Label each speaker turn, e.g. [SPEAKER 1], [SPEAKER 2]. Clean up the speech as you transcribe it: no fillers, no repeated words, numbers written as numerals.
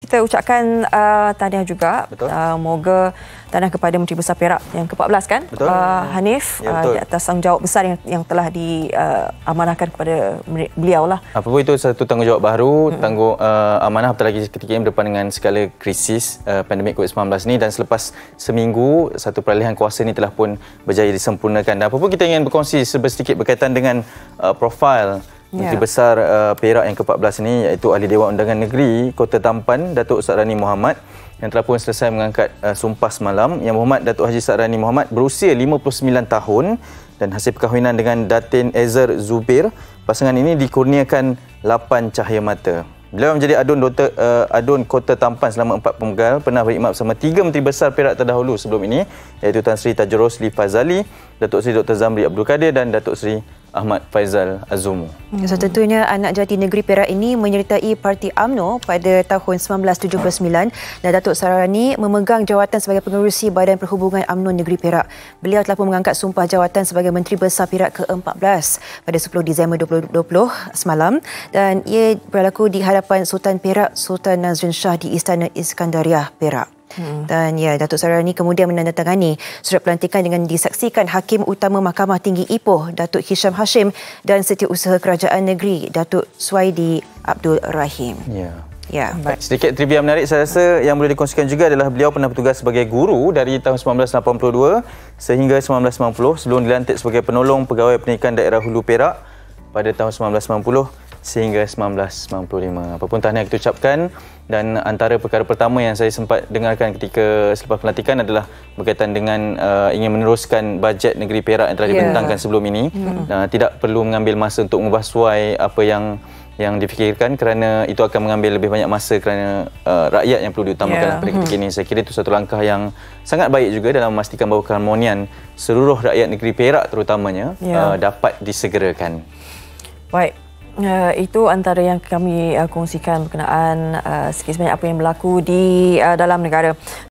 [SPEAKER 1] kita ucapkan tahniah juga. Moga tahniah kepada Menteri Besar Perak yang ke-14 kan? Hanif, di atas tanggungjawab besar yang telah diamanahkan kepada beliau lah.
[SPEAKER 2] Apa pun itu satu tanggungjawab baru, amanah apatah lagi ketika ini berdepan dengan segala krisis pandemik COVID-19 ini, dan selepas seminggu satu peralihan kuasa ini telah pun berjaya disempurnakan. Dan apa pun kita ingin berkongsi sedikit berkaitan dengan profil Menteri Besar Perak yang ke-14 ini, iaitu Ahli Dewan Undangan Negeri Kota Tampan, Datuk Sa'rani Mohamad, yang telah pun selesai mengangkat sumpah semalam. Yang Mohamad, Datuk Haji Sa'rani Mohamad, berusia 59 tahun dan hasil perkahwinan dengan Datin Ezer Zubir. Pasangan ini dikurniakan 8 cahaya mata. Beliau menjadi adun Kota Tampan selama 4 pemenggal, pernah berkhidmat bersama 3 Menteri Besar Perak terdahulu sebelum ini, iaitu Tan Sri Tajur Rosli Fazali, Datuk Sri Dr. Zamri Abdul Kadir dan Datuk Sri Ahmad Faizal Azumu.
[SPEAKER 1] So, tentunya anak jati negeri Perak ini menyertai Parti UMNO pada tahun 1979 dan Datuk Sa'rani memegang jawatan sebagai pengerusi Badan Perhubungan UMNO Negeri Perak. Beliau telah pun mengangkat sumpah jawatan sebagai Menteri Besar Perak ke-14 pada 10 Disember 2020 semalam, dan ia berlaku di hadapan Sultan Perak Sultan Nazrin Shah di Istana Iskandariah Perak. Dan Datuk Sa'rani kemudian menandatangani surat pelantikan dengan disaksikan Hakim Utama Mahkamah Tinggi Ipoh Datuk Hisham Hashim dan Setiausaha Kerajaan Negeri Datuk Suwaidi Abdul Rahim.
[SPEAKER 2] Sedikit trivia menarik saya rasa yang boleh dikongsikan juga adalah beliau pernah bertugas sebagai guru dari tahun 1982 sehingga 1990 sebelum dilantik sebagai penolong pegawai pendidikan daerah Hulu Perak pada tahun 1990 sehingga 1995. Apapun tahniah kita ucapkan, dan antara perkara pertama yang saya sempat dengarkan ketika selepas pelantikan adalah berkaitan dengan ingin meneruskan bajet negeri Perak yang telah dibentangkan sebelum ini. Tidak perlu mengambil masa untuk mengubah suai apa yang difikirkan, kerana itu akan mengambil lebih banyak masa kerana rakyat yang perlu diutamakan pada ketika ini. Saya kira itu satu langkah yang sangat baik juga dalam memastikan bahawa keharmonian seluruh rakyat negeri Perak terutamanya dapat disegerakan.
[SPEAKER 1] Baik. Itu antara yang kami kongsikan berkenaan sikit sebanyak apa yang berlaku di dalam negara.